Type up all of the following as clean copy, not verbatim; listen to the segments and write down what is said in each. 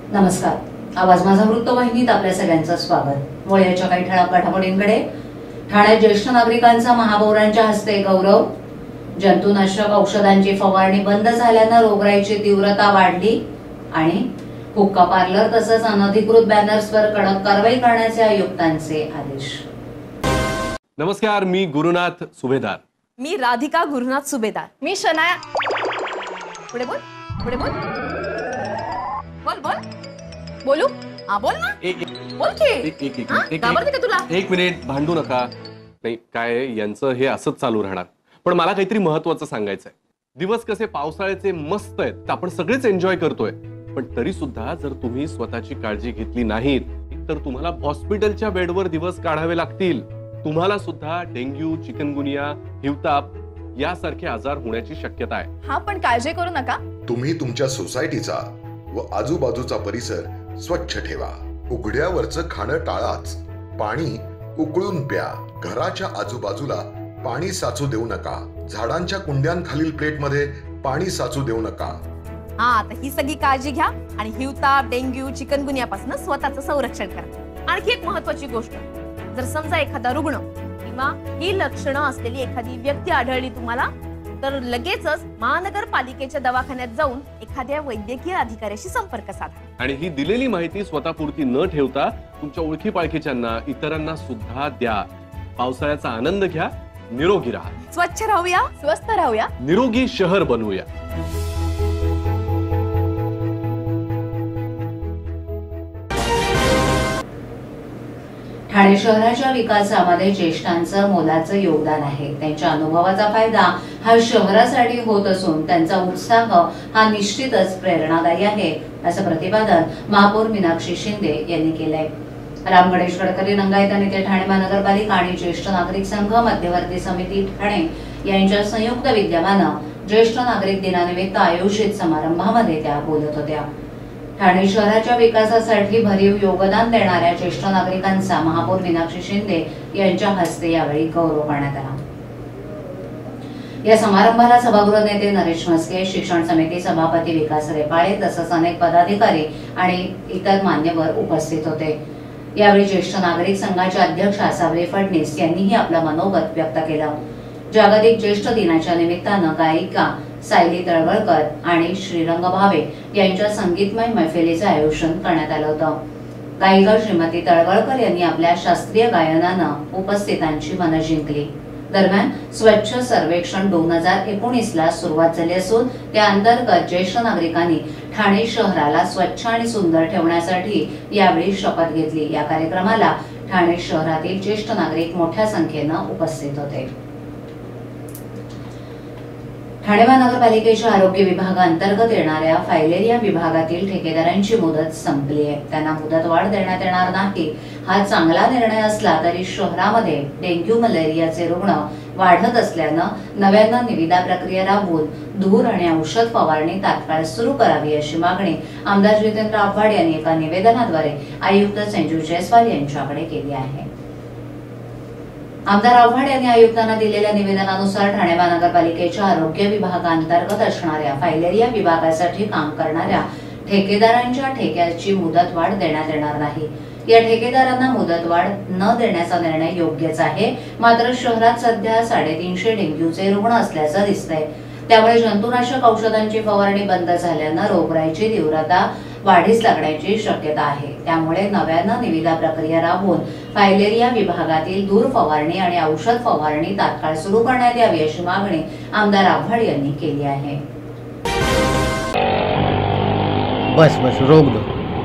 नमस्कार. आवाज माझा वृत्तवाहिनीत आपल्या सगळ्यांचं स्वागत. वळ्याच्या काही ठळक घडामोडींकडे. ठाण्यात ज्येष्ठ नागरिकांचा महापौरांच्या हस्ते गौरव. जंतुनाशक औषधांची फवारणी बंद झाल्यानं रोगराईची तीव्रता वाढली आणि हुक्का पार्लर तसंच अनधिकृत बॅनर्सवर कडक कारवाई करण्याचे आयुक्तांचे आदेश. नमस्कार, मी गुरुनाथ सुभेदार. मी राधिका गुरुनाथ सुभेदार. मी शनाया. पुढे बोल, पुढे बोल, बोल बोल, बोलू. हा बोल ना. बोल की. घाबरते का तुला? एक मिनिट, भांडू नका. नाही काय यांचं हे असंच चालू राहणार. पण मला काहीतरी महत्वाचं सांगायचंय. दिवस कसे पावसाळ्याचे मस्त आहेत, आपण सगळेच एन्जॉय करतोय. पण तरी सुद्धा जर तुम्ही स्वतःची काळजी घेतली नाहीत तर तुम्हाला हॉस्पिटलच्या बेडवर दिवस काढावे लागतील. तुम्हाला सुद्धा डेंग्यू, चिकनगुनिया, हिवताप यासारखे आजार होण्याची शक्यता आहे. हा, पण काळजी करू नका. तुम्ही तुमच्या सोसायटीचा व आजूबाजूचा परिसर स्वच्छ ठेवा. उघड्यावरचं खाणं टाळाच. पाणी उकळून प्या. घराच्या आजूबाजूला पाणी साचू देऊ नका. झाडांच्या कुंड्यांखालील प्लेटमध्ये पाणी साचू देऊ नका. हा, तर ही सगळी काळजी घ्या आणि हिवताप, डेंग्यू, चिकनगुनियापासून स्वतःचं संरक्षण करा. आणखी एक महत्वाची गोष्ट, जर समजा एखादा रुग्ण किंवा ही लक्षणं असलेली एखादी व्यक्ती आढळली तुम्हाला, तर लगेचच महानगरपालिकेच्या दवाखान्यात जाऊन एखाद्या वैद्यकीय अधिकाऱ्याशी संपर्क साधा. आणि ही दिलेली माहिती स्वतःपुरती न ठेवता तुमच्या ओळखी पाळखीच्यांना, इतरांना सुद्धा द्या. पावसाळ्याचा आनंद घ्या. निरोगी राहा. स्वच्छ राहूया, स्वस्थ राहूया, निरोगी शहर बनवूया. ठाणे शहराच्या विकासामध्ये ज्येष्ठांचं मोलाचं योगदान आहे. त्यांच्या अनुभवाचा फायदा हा शहरासाठी होत असून त्यांचा उत्साह हा निश्चितच प्रेरणादायी आहे, असं प्रतिपादन महापौर मीनाक्षी शिंदे यांनी केलंय. राम गणेश गडकरी रंगायत आणि ते ठाणे महानगरपालिका आणि ज्येष्ठ नागरिक संघ मध्यवर्ती समिती ठाणे यांच्या संयुक्त विद्यमानं ज्येष्ठ नागरिक दिनानिमित्त आयोजित समारंभामध्ये त्या बोलत होत्या. ठाणे शहराच्या विकासासाठी भरीव योगदान देणाऱ्या ज्येष्ठ नागरिकांचा महापौर मीनाक्षी शिंदे यांच्या हस्ते यावेळी गौरव करण्यात आला. या समारंभाला सभागृह नेते नरेश म्हस्के, शिक्षण समिती सभापती विकास रेपाळे तसंच अनेक पदाधिकारी आणि इतर मान्यवर उपस्थित होते. यावेळी ज्येष्ठ नागरिक संघाचे अध्यक्ष साबळे फडणीस यांनीही आपलं मनोगत व्यक्त केलं. जागतिक ज्येष्ठ दिनाच्या निमित्तानं गायिका सायली तळवळकर आणि श्रीरंग भावे यांच्या संगीतमय मैफिलीचं आयोजन करण्यात आलं होतं. गायिका श्रीमती तळवळकर यांनी आपल्या शास्त्रीय गायनानं उपस्थितांची मनं जिंकली. दरम्यान स्वच्छ सर्वेक्षण 2019ला सुरुवात झाली असून त्या अंतर्गत ज्येष्ठ नागरिकांनी ठाणे शहराला स्वच्छ आणि सुंदर ठेवण्यासाठी यावेळी शपथ घेतली. या कार्यक्रमाला ठाणे शहरातील ज्येष्ठ नागरिक मोठ्या संख्येनं उपस्थित होते. ठाणे महानगरपालिकेच्या आरोग्य विभागाअंतर्गत येणाऱ्या फायलेरिया विभागातील ठेकेदारांची मुदत संपली आहे. त्यांना मुदतवाढ देण्यात येणार नाही हा चांगला निर्णय असला तरी शहरामध्ये डेंग्यू, मलेरियाचे रुग्ण वाढत असल्यानं नव्यानं निविदा प्रक्रिया राबवून धूर आणि औषध फवारणी तात्काळ सुरू करावी अशी मागणी आमदार जितेंद्र आव्हाड यांनी एका निवेदनाद्वारे आयुक्त संजू जयस्वाल यांच्याकडे केली आहे. आमदार आव्हाड यांनी आयुक्तांना दिलेल्या निवेदनानुसार ठाणे महानगरपालिकेच्या आरोग्य विभागाअंतर्गत असणाऱ्या फायलेरिया विभागासाठी काम करणाऱ्या ठेकेदारांच्या ठेक्याची मुदतवाढ देण्यात येणार नाही. या ठेकेदारांना मुदतवाढ न देण्याचा निर्णय योग्यच आहे. मात्र शहरात सध्या 350 डेंग्यूचे रुग्ण असल्याचं दिसतंय. त्यामुळे जंतुनाशक औषधांची फवारणी बंद झाल्यानं रोगराईची तीव्रता वाढीस लागण्याची शक्यता आहे. त्यामुळे नव्यानं निविदा प्रक्रिया राबवून फायलेरिया विभागातील धूर फवारणी आणि औषध फवारणी तात्काळ सुरू करण्यात यावी अशी मागणी आमदार आव्हाड यांनी केली आहे. बस बस रोक दो.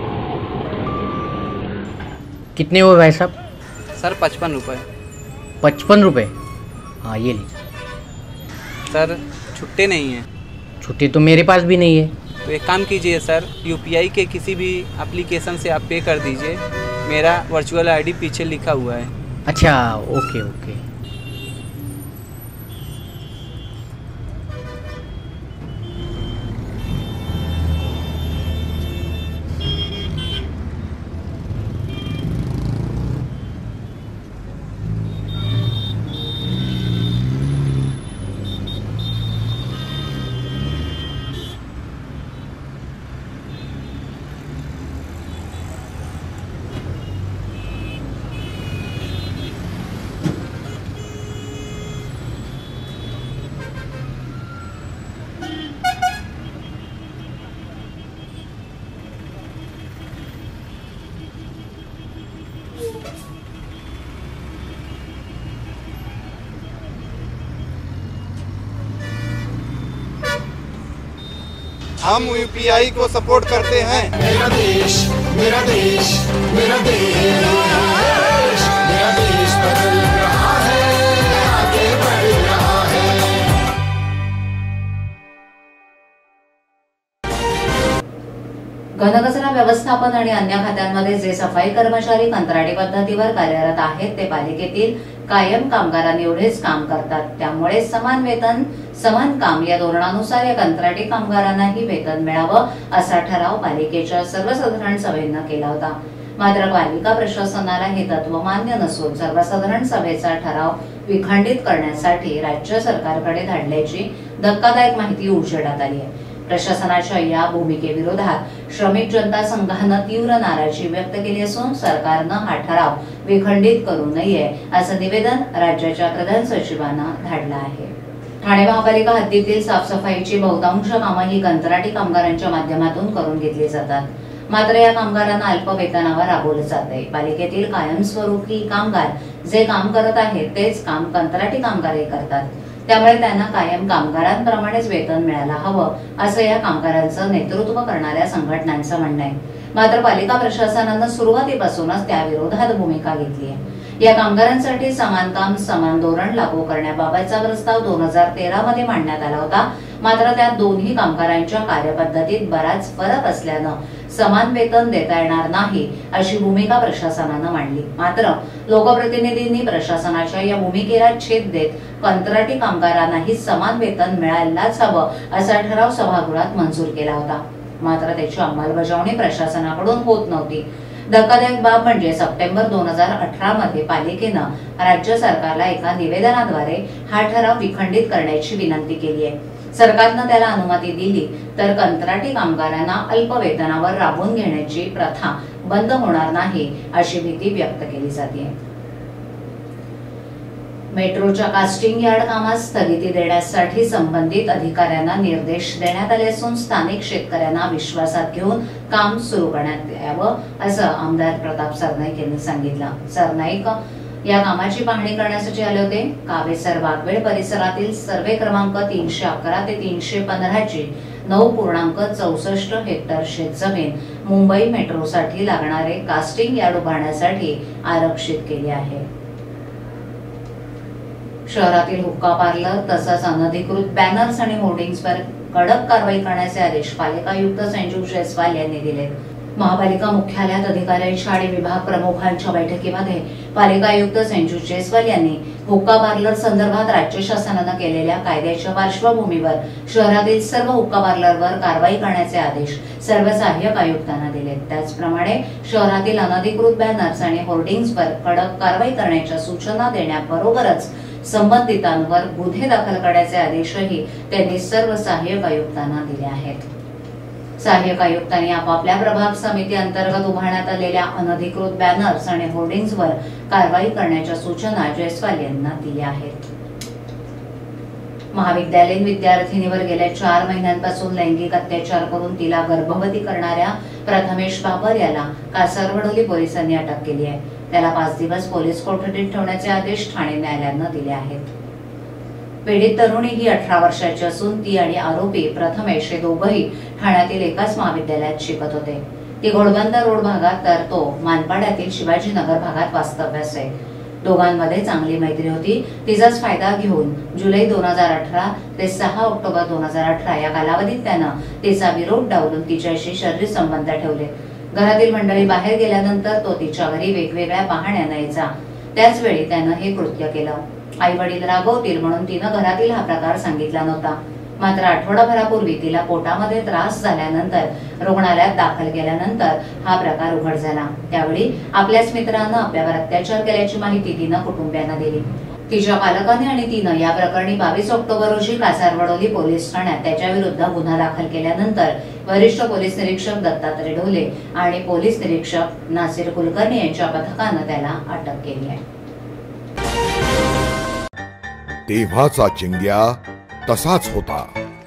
कितने हुए भाई साहब? सर 55 रुपये. 55 रुपये? हाँ ये लीजिए. सर छुट्टे नहीं हैं. छुट्टी तो मेरे पास भी नहीं है. तो एक काम कीजिए सर, यूपीआई के किसी भी एप्लीकेशन से आप पे कर दीजिए. मेरा वर्चुअल आईडी पीछे लिखा हुआ है. अच्छा ओके ओके. हम यूपीआई को सपोर्ट करते हैं। मेरा देश मेरा देश मेरा देश, मेरा देश बदल रहा है, आगे बढ़ रहा है। घनकचरा व्यवस्थापन आणि अन्य खात्यांमध्ये जे सफाई कर्मचारी कंत्राटी पद्धतीवर कार्यरत आहेत ते पालिकेतील कायम कामगारांएवढेच काम करतात। त्यामुळे समान वेतन समान काम या धोरणानुसार या कंत्राटी कामगारांनाही वेतन मिळावं असा ठराव पालिकेच्या सर्वसाधारण सभेनं केला होता। मात्र पालिका प्रशासनाला हे तत्व मान्य नसून सर्वसाधारण सभेचा ठराव विखंडित करण्यासाठी राज्य सरकारकडे धाडल्याची धक्कादायक माहिती उजेडात आली आहे। प्रशासनाच्या या भूमिकेविरोधात श्रमिक जनता संघानं तीव्र नाराजी व्यक्त केली असून सरकारनं हा ठराव विखंडित करू नये असं निवेदन राज्याच्या प्रधान सचिवांना धाडलं आहे। ठाणे महापालिका हद्दीतील साफसफाईची बहुतांश कामं ही कंत्राटी कामगारांच्या माध्यमातून करून घेतली जातात। मात्र या कामगारांना अल्प वेतनावर राबवलं जातंय। पालिकेतील कायमस्वरूपी कामगार जे काम करत आहेत तेच काम कंत्राटी कामगारही करतात। त्यामुळे त्यांना कायम कामगारांप्रमाणेच वेतन मिळायला हवं असं या कामगारांचं नेतृत्व करणाऱ्या संघटनांचं म्हणणं आहे। मात्र पालिका प्रशासनानं सुरुवातीपासूनच त्याविरोधात भूमिका घेतली आहे। या कामगारांसाठी समान काम समान धोरण लागू करण्याबाबतचा प्रस्ताव 2013 मध्ये मांडण्यात आला होता। मात्र त्यात दोन्ही कामगारांच्या कार्यपद्धतीत बराच फरक असल्यानं समान वेतन देता येणार नाही अशी भूमिका प्रशासनानं मांडली। मात्र लोकप्रतिनिधींनी प्रशासनाच्या या भूमिकेला छेद देत कंत्राटी कामगारांनाही समान वेतन मिळायलाच हवं असा ठराव सभागृहात मंजूर केला होता। मात्र त्याची अंमलबजावणी प्रशासनाकडून होत नव्हती। धक्कादायक बाब म्हणजे सप्टेंबर 2018 मध्ये पालिकेनं राज्य सरकारला एका निवेदनाद्वारे हा ठराव विखंडित करण्याची विनंती केली आहे। सरकारनं त्याला अनुमती दिली तर कंत्राटी कामगारांना अल्प वेतनावर राबवून घेण्याची प्रथा बंद होणार नाही अशी भीती व्यक्त केली जाते। मेट्रोच्या कास्टिंग यार्ड कामास स्थगिती देण्यासाठी संबंधित अधिकाऱ्यांना निर्देश देण्यात आले असून स्थानिक शेतकऱ्यांना विश्वासात घेऊन काम सुरू करण्यात यावं असं आमदार प्रताप सरनाईक यांनी सांगितलं। सरनाईक या कामाची पाहणी करण्यासाठी आले होते। कावेसर वाघवेळ परिसरातील सर्वे क्रमांक 311 ते 315 ची 9.64 हेक्टर शेतजमीन मुंबई मेट्रोसाठी लागणारे कास्टिंग यार्ड उभारण्यासाठी आरक्षित केली आहे। शहरातील हुक्का पार्लर तसंच अनधिकृत बॅनर्स आणि होर्डिंग्सवर कडक कारवाई करण्याचे आदेश पालिका आयुक्त संजीव जयस्वाल यांनी दिले। महापालिका मुख्यालयात अधिकाऱ्यांच्या आणि विभाग प्रमुखांच्या बैठकीमध्ये पालिका आयुक्त संजीव जयस्वाल यांनी हुक्का पार्लर संदर्भात राज्य शासनानं केलेल्या कायद्याच्या पार्श्वभूमीवर शहरातील सर्व हुक्का पार्लरवर कारवाई करण्याचे आदेश सर्व सहाय्यक आयुक्तांना दिले। त्याचप्रमाणे शहरातील अनधिकृत बॅनर्स आणि होर्डिंग्सवर कडक कारवाई करण्याच्या सूचना देण्याबरोबरच संबंधितांवर गुन्हे दाखल करण्याचे आदेशही त्यांनी सर्व सहाय्यक आयुक्तांना दिले आहेत। सहाय्यक आयुक्तांनी आपापल्या प्रभाग समिती अंतर्गत उभारण्यात आलेल्या अनधिकृत बॅनर्स आणि होर्डिंग्सवर कारवाई करण्याच्या सूचना जयस्वाल यांना दिल्या आहेत। महाविद्यालयीन विद्यार्थिनीवर गेल्या 4 महिन्यांपासून लैंगिक अत्याचार करून तिला गर्भवती करणाऱ्या प्रथमेश बाबर याला कासारवडोली पोलिसांनी अटक केली आहे। त्याला 5 दिवस पोलीस कोठडीत ठेवण्याचे आदेश ठाणे न्यायालयानं दिले आहेत। पीडित तरुणी ही 18 वर्षाची असून ती आणि आरोपी प्रथमेश हे दोघंही ठाण्यातील एकाच महाविद्यालयात शिकत होते। ती घोडबंदर रोड भागात तर तो मानपाड्यातील शिवाजीनगर भागात वास्तव्यास आहे। दोघांमध्ये चांगली मैत्री होती। तिचाच फायदा घेऊन जुलै 2018 ते 6 ऑक्टोबर 2018 या कालावधीत त्यानं तिचा विरोध डावलून तिच्याशी शारीरिक संबंध ठेवले। घरातील मंडळी बाहेर गेल्यानंतर तो तिच्या घरी वेगवेगळ्या पाहण्यानं यायचा। त्याच वेळी त्यानं हे कृत्य केलं। आई वडील रागवतील म्हणून तिनं घरातील हा प्रकार सांगितला नव्हता। मात्र आठवडाभरापूर्वी तिला पोटामध्ये त्रास झाल्यानंतर रुग्णालयात दाखल केल्यानंतर हा प्रकार उघड झाला। त्यावेळी आपल्याच मित्रानं आपल्यावर अत्याचार केल्याची माहिती तिनं कुटुंबियांना दिली। तिच्या पालकाने आणि तिनं या प्रकरणी 22 ऑक्टोबर रोजी कासारवडोली पोलीस ठाण्यात त्याच्या विरुद्ध गुन्हा दाखल केल्यानंतर वरिष्ठ पोलीस निरीक्षक दत्तात्रय ढोले आणि पोलीस निरीक्षक नासिर कुलकर्णी यांच्या पथकानं त्याला अटक केली आहे। तेव्हाचा चिंग्या तसाच होता।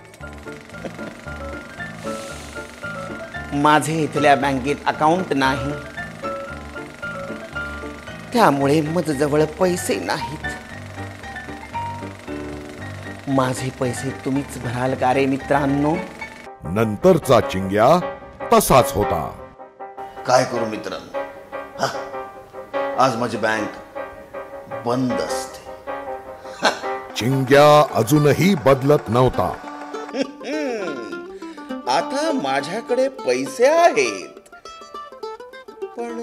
माझे इथल्या बँकेत अकाउंट नाही, त्यामुळे माझ्याजवळ पैसे नाहीत। माझे पैसे तुम्हीच भराल का रे मित्रांनो? नंतरचा चिंग्या तसाच होता. काय करू मित्रांनो, हा, आज माझी बँक बंद असते. चिंग्या अजूनही बदलत नव्हता. आता माझ्याकडे पैसे आहेत, पण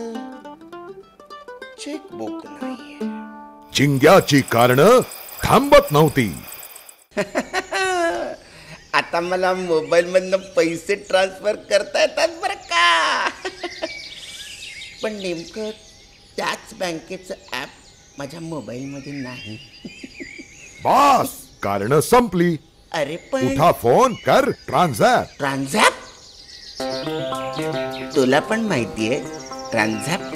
चेकबुक नाही. चिंग्याची कारणं थांबत नव्हती. आता मला मोबाईल मधनं पैसे ट्रान्सफर करता येतात बरं का. पण नेमकं त्याच बँकेचं ऍप माझ्या मोबाईल मध्ये नाही. बस, कारणं संपली. अरे पण उठा, फोन कर, ट्रान्झॅक्ट. ट्रान्झॅक्ट, तुला पण माहितीये ट्रान्झॅक्ट.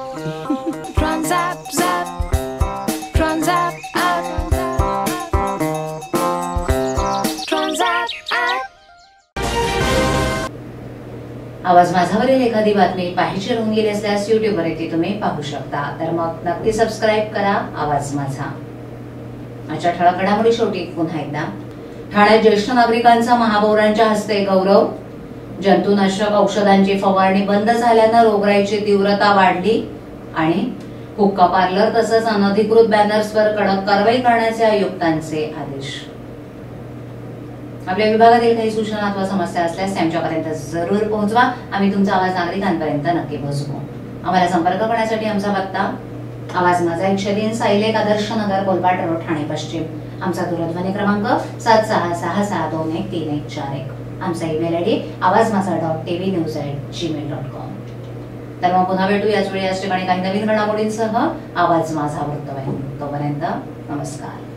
आवाज माझावरील एखादी बातमी पाहायची राहून गेली असल्यास युट्यूबवर ती तुम्ही पाहू शकता. तर मग नक्की सबस्क्राईब करा आवाज माझा. आजच्या ठळक घडामोडी शेवटी पुन्हा एकदा. ठाण्यात ज्येष्ठ नागरिकांचा महापौरांच्या हस्ते गौरव. जंतुनाशक औषधांची फवारणी बंद झाल्यानं रोगराईची तीव्रता वाढली. आणि हुक्का पार्लर तसंच अनधिकृत बॅनर्सवर कडक कारवाई करण्याचे आयुक्तांचे आदेश. आपल्या विभागातील काही सूचना अथवा समस्या असल्यास त्यांच्यापर्यंत जरूर पोहोचवा. आम्ही तुमचा आवाज नागरिकांपर्यंत नक्की पोहोचवू. आम्हाला संपर्क करण्यासाठी आमचा पत्ता आवाज माझा 103 सायलेक आदर्श नगर, कोलपाट रोड, ठाणे पश्चिम. आमचा दूरध्वनी क्रमांक 7666213141. आमचा ईमेल आयडी awazmaza.tvnews@gmail.com. तर मग पुन्हा भेटू याच वेळी याच ठिकाणी काही नवीन घडामोडींसह. आवाज माझा वृत्तवाहिनी. तोपर्यंत नमस्कार.